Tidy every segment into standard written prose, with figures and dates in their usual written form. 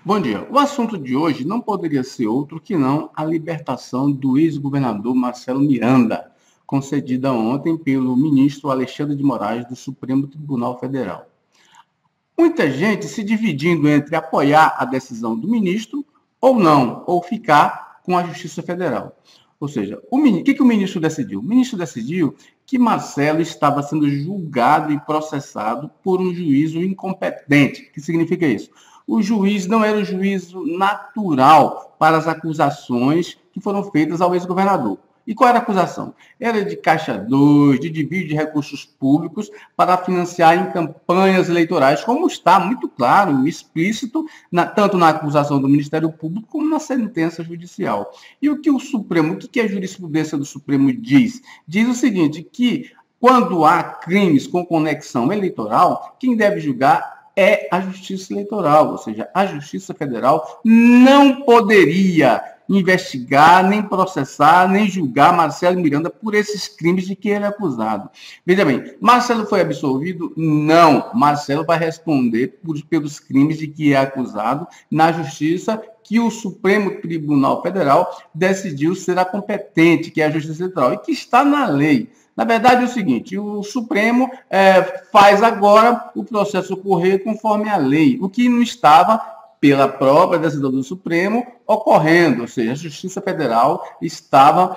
Bom dia. O assunto de hoje não poderia ser outro que não a libertação do ex-governador Marcelo Miranda, concedida ontem pelo ministro Alexandre de Moraes do Supremo Tribunal Federal. Muita gente se dividindo entre apoiar a decisão do ministro ou não, ou ficar com a Justiça Federal. Ou seja, o que o ministro decidiu? O ministro decidiu que Marcelo estava sendo julgado e processado por um juízo incompetente. O que significa isso? O juiz não era o juízo natural para as acusações que foram feitas ao ex-governador. E qual era a acusação? Era de Caixa 2, de desvio de recursos públicos para financiar em campanhas eleitorais, como está muito claro e explícito, tanto na acusação do Ministério Público como na sentença judicial. E o que o Supremo, o que a jurisprudência do Supremo diz? Diz o seguinte, que quando há crimes com conexão eleitoral, quem deve julgar é a Justiça Eleitoral, ou seja, a Justiça Federal não poderia investigar, nem processar, nem julgar Marcelo Miranda por esses crimes de que ele é acusado. Veja bem, Marcelo foi absolvido? Não. Marcelo vai responder pelos crimes de que é acusado na Justiça que o Supremo Tribunal Federal decidiu ser a competente, que é a Justiça Eleitoral, e que está na lei. Na verdade, é o seguinte, o Supremo faz agora o processo ocorrer conforme a lei, o que não estava, pela própria decisão do Supremo, ocorrendo, ou seja, a Justiça Federal estava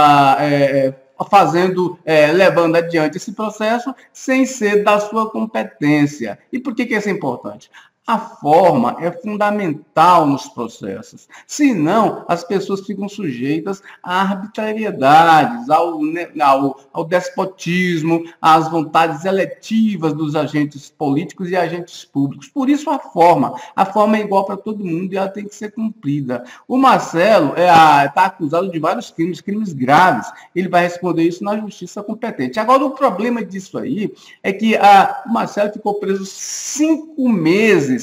levando adiante esse processo sem ser da sua competência. E por que isso é importante? A forma é fundamental nos processos. Senão, as pessoas ficam sujeitas a arbitrariedades, ao despotismo, às vontades eletivas dos agentes políticos e agentes públicos. Por isso, a forma é igual para todo mundo e ela tem que ser cumprida. O Marcelo está acusado de vários crimes graves. Ele vai responder isso na justiça competente. Agora, o problema disso aí é que o Marcelo ficou preso 5 meses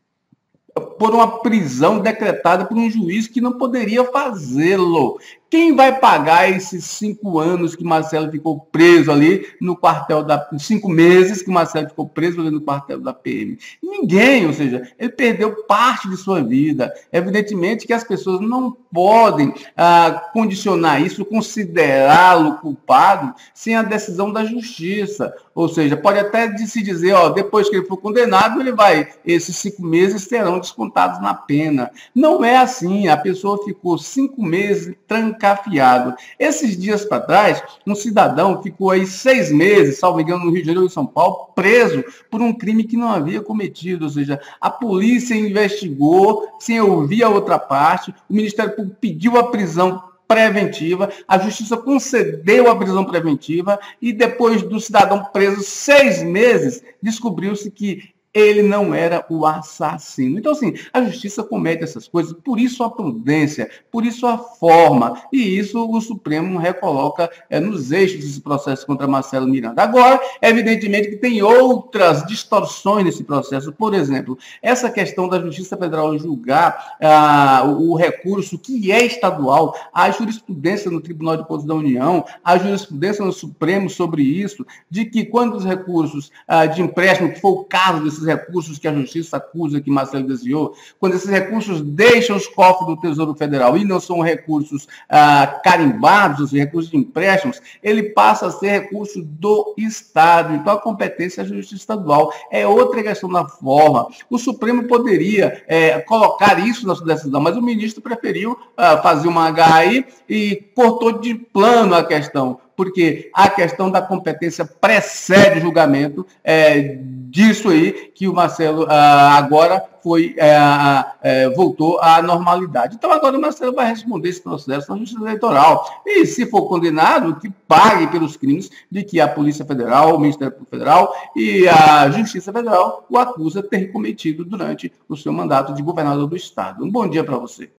por uma prisão decretada por um juiz que não poderia fazê-lo. Quem vai pagar esses 5 anos que Marcelo ficou preso ali no quartel 5 meses que Marcelo ficou preso ali no quartel da PM? Ninguém, ou seja, ele perdeu parte de sua vida. Evidentemente que as pessoas não podem condicionar isso, considerá-lo culpado sem a decisão da justiça. Ou seja, pode até se dizer, depois que ele for condenado, esses 5 meses serão descontados na pena. Não é assim. A pessoa ficou 5 meses trancafiado. Esses dias para trás, um cidadão ficou aí 6 meses, salvo engano, no Rio de Janeiro e São Paulo, preso por um crime que não havia cometido. Ou seja, a polícia investigou sem ouvir a outra parte, o Ministério Público pediu a prisão preventiva, a justiça concedeu a prisão preventiva e depois do cidadão preso 6 meses, descobriu-se que ele não era o assassino. Então, assim, a justiça comete essas coisas, por isso a prudência, por isso a forma, e isso o Supremo recoloca nos eixos desse processo contra Marcelo Miranda. Agora, evidentemente que tem outras distorções nesse processo. Por exemplo, essa questão da Justiça Federal julgar o recurso que é estadual, a jurisprudência no Tribunal de Contas da União, a jurisprudência no Supremo sobre isso, de que quando os recursos de empréstimo, que foi o caso desses recursos que a justiça acusa que Marcelo desviou, quando esses recursos deixam os cofres do Tesouro Federal e não são recursos carimbados, os recursos de empréstimos, ele passa a ser recurso do Estado. Então, a competência é a justiça estadual. É outra questão da forma. O Supremo poderia colocar isso na sua decisão, mas o ministro preferiu fazer uma HI e cortou de plano a questão, porque a questão da competência precede o julgamento disso aí que o Marcelo agora voltou à normalidade. Então, agora o Marcelo vai responder esse processo na Justiça Eleitoral. E, se for condenado, que pague pelos crimes de que a Polícia Federal, o Ministério Público Federal e a Justiça Federal o acusa de ter cometido durante o seu mandato de governador do Estado. Um bom dia para você.